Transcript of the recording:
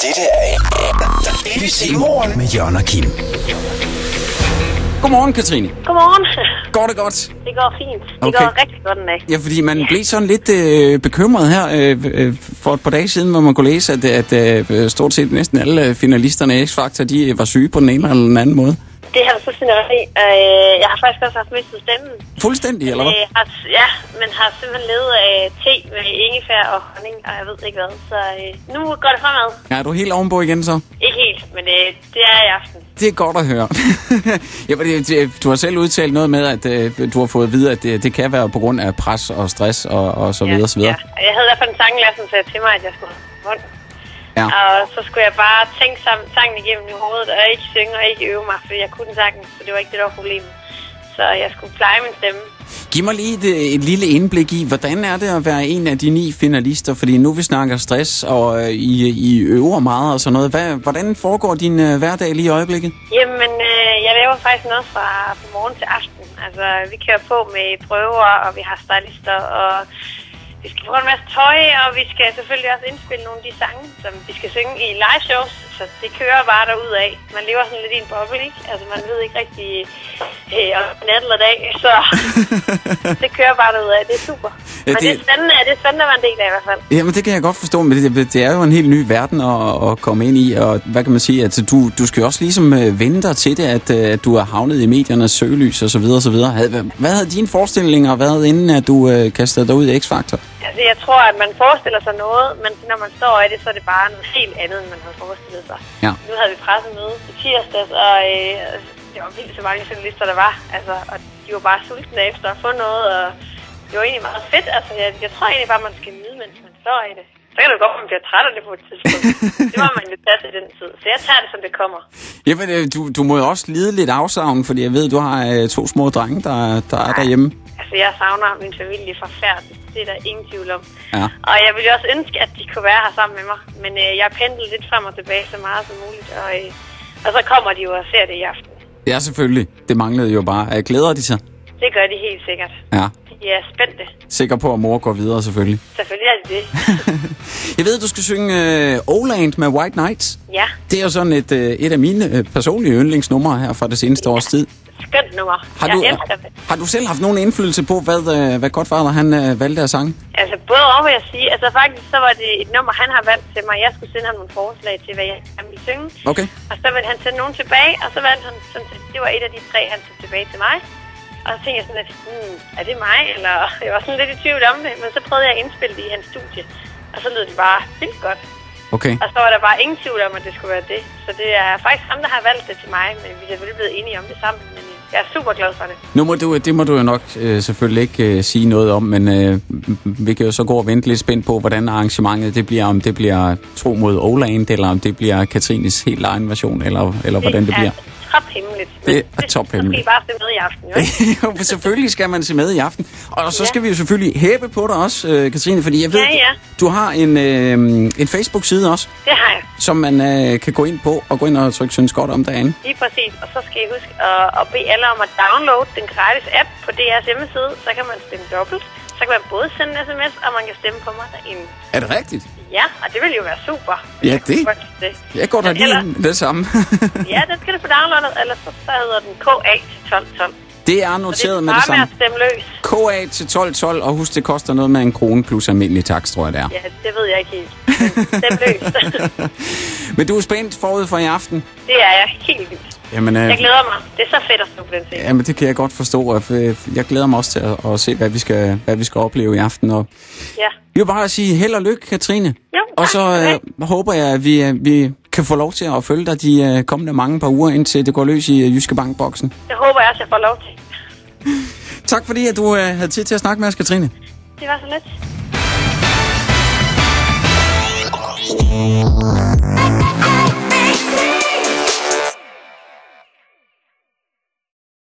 Dette er ABC Morgen med Jørgen og Kim. Godmorgen, Katrine. Godmorgen. Går det godt? Det går fint. Det Okay. går rigtig godt en dag. Ja, fordi man blev sådan lidt bekymret her for et par dage siden, hvor man kunne læse, at stort set næsten alle finalisterne i X-Factor, de var syge på den ene eller den anden måde. Det har du fuldstændig ret i. Jeg har faktisk også haft mistet stemmen. Fuldstændig, eller hvad? Ja, men har simpelthen levet af te med ingefær og honning, og jeg ved ikke hvad. Så nu går det fremad. Ja, er du helt ovenpå igen så? Ikke helt, men det er i aften. Det er godt at høre. Du har selv udtalt noget med, at du har fået at vide, at det kan være på grund af pres og stress og så videre, så videre. Ja. Jeg havde i hvert fald en sanglærer, som sagde til mig, at jeg skulle have mund. Ja. Og så skulle jeg bare tænke sangen igennem i hovedet, og ikke synge og ikke øve mig, fordi jeg kunne sagtens, så det var ikke det, der var problemet. Så jeg skulle pleje min stemme. Giv mig lige et lille indblik i, hvordan er det at være en af de 9 finalister? Fordi nu vi snakker stress, og I øver meget og sådan noget. Hvordan foregår din hverdag lige i øjeblikket? Jamen, jeg laver faktisk noget fra morgen til aften. Altså, vi kører på med prøver, og vi har stylister, og vi skal prøve en masse tøj, og vi skal selvfølgelig også indspille nogle af de sange, som vi skal synge i live shows. Så det kører bare derudad. Man lever sådan lidt i en boble, ikke? Altså, man ved ikke rigtig om nat eller dag, så det kører bare derudad. Det er super. Ja, men det er spændende at være en del af i hvert fald. Jamen, det kan jeg godt forstå, men det er jo en helt ny verden at komme ind i, og hvad kan man sige, at du skal jo også ligesom vende dig til det, at du er havnet i mediernes søgelys og så videre og så videre. Hvad havde dine forestillinger været, inden at du kastede dig ud i X-Factor? Altså, jeg tror, at man forestiller sig noget, men når man står i det, så er det bare noget helt andet, end man havde forestillet sig. Ja. Nu havde vi pressemøde i tirsdags, og det var vildt så mange journalister, der var. Altså, og de var bare sultne efter at få noget, og det var egentlig meget fedt. Altså, jeg tror egentlig bare, man skal nyde, mens man står i det. Så kan det godt, at man bliver træt af det på et tidspunkt. Det må man jo tage til den tid. Så jeg tager det, som det kommer. Jamen, du må jo også lide lidt afsavn, fordi jeg ved, du har 2 små drenge, der er derhjemme. Altså, jeg savner min familie forfærdeligt. Det er der ingen tvivl om. Ja. Og jeg ville også ønske, at de kunne være her sammen med mig. Men jeg pendler lidt frem og tilbage så meget som muligt. Og så kommer de jo og ser det i aften. Ja, selvfølgelig. Det manglede jo bare. Glæder de sig? Det gør de helt sikkert. Ja. De er spændte. Sikker på, at mor går videre, selvfølgelig. Selvfølgelig er det det. Jeg ved, du skal synge Oland med White Knights. Ja. Det er jo sådan et af mine personlige yndlingsnumre her fra det seneste års tid. Skønt nummer. Har du selv haft nogen indflydelse på, hvad Godfather han valgte af sang? Altså både over, vil jeg sige. Altså faktisk så var det et nummer, han har valgt til mig. Jeg skulle sende ham nogle forslag til, hvad jeg ville synge. Okay. Og så ville han sende nogen tilbage, og så valgte han sådan, det var et af de 3, han sendte tilbage til mig. Og så tænkte jeg sådan lidt, er det mig? Eller jeg var sådan lidt i tvivl om det, men så prøvede jeg at indspille det i hans studie. Og så lød det bare vildt godt. Okay. Og så var der bare ingen tvivl om, at det skulle være det. Så det er faktisk ham, der har valgt det til mig, men vi er selvfølgelig blevet enige om det sammen. Men jeg er super glad for det. Det må du jo nok selvfølgelig ikke sige noget om, men vi kan jo så gå og vente lidt spændt på, hvordan arrangementet det bliver. Om det bliver Tro mod Oland, eller om det bliver Katrines helt egen version, eller hvordan det bliver. Tophemmeligt. Det er tophemmeligt. Så skal I bare se med i aften, jo ikke? Jo, selvfølgelig skal man se med i aften. Og så skal vi jo selvfølgelig hæppe på dig også, Katrine, fordi jeg ved, du har en Facebook-side også. Det har jeg. Som man kan gå ind på og gå ind og trykke synes godt om derinde. Lige præcis. Og så skal I huske at bede alle om at downloade den gratis app på DR's hjemmeside. Så kan man stemme dobbelt. Så kan man både sende en sms, og man kan stemme på mig derinde. Er det rigtigt? Ja, og det vil jo være super. Ja, det. Jeg går da lige det samme. Ja, den skal du få downloadet, ellers så hedder den KA til 1212. Det er noteret med det samme. Og det er bare med at stemme løs. KA til 1212, og husk, det koster noget med 1 krone plus almindelig takst, tror jeg det er. Ja, det ved jeg ikke helt. Stem løs. Men du er spændt forud for i aften? Det er jeg helt vildt. Jamen, jeg glæder mig. Det er så fedt at stå på den scene. Jamen, det kan jeg godt forstå. Jeg glæder mig også til at se, hvad vi skal opleve i aften. Og ja. Vi vil bare sige held og lykke, Katrine. Jo, og så håber jeg, at vi kan få lov til at følge dig de kommende mange par uger, indtil det går løs i Jyske Bank-boksen. Det håber jeg også, jeg får lov til. Tak fordi, at du havde tid til at snakke med os, Katrine. Det var så let.